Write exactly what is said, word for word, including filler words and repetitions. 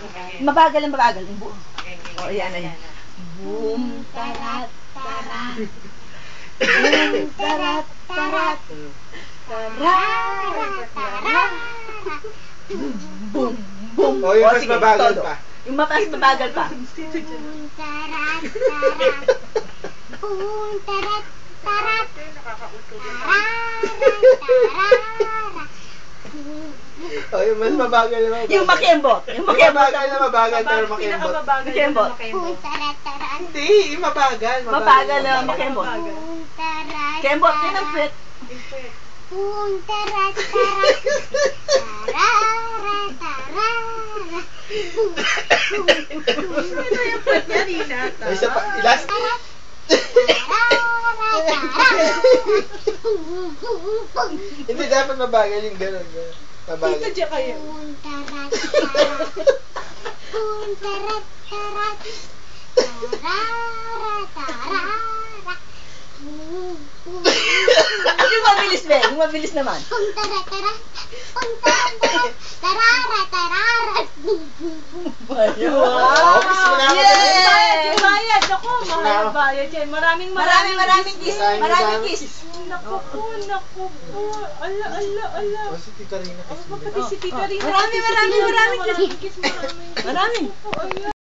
Mabagal ang mabagal. Boom. O, yan na yan. Boom, tarat, tarat. Boom, tarat, tarat. Tarat, tarat. Boom, boom. O, yung mas sige, mabagal todo. pa. Yung mas mabagal pa. Boom, tarat, tarat. Boom, tarat, tarat. O, yung mas mabagal na mabagal. Yung makembot. Yung Yung makembot. mabagal na mabagal, pero makembot. Makembot. Boom, tarat, tarat. Hindi, yung mabagal. Mabagal na makembot. Boom, tarat, Kembot din ang tarat. fit. Boom, tarat, tarat. Tarara, tarara. Boom, boom, boom. Ano yung pwede niya, Nina? O, isa pa, ilas. Hindi, dapat mabagal yung gano'n. gano'n. Mabagal. Ito dyan kayo. Boom, tarat, tarat. Boom, tarat, tarat. Tarara, tarara. Boom, boom, boom. Yung mabilis, be. Yung mabilis naman. Boom, tarat, tarat. Boom, tarat, tarat. Tarara, tarara. Boom, boom, boom. Wow! Kiss mo na ako. Yay! Yung bayad, ako, mahal ang bayad yan. Maraming Maraming maraming kiss. Maraming Maraming maraming kiss. Naku po, naku po. Ala, ala, ala. O, si Tita Rina Oh, kiss mo. pati si Tita Rina. Maraming, maraming, maraming kiss. Maraming kiss. Maraming kiss. Maraming. Naku po, ayan.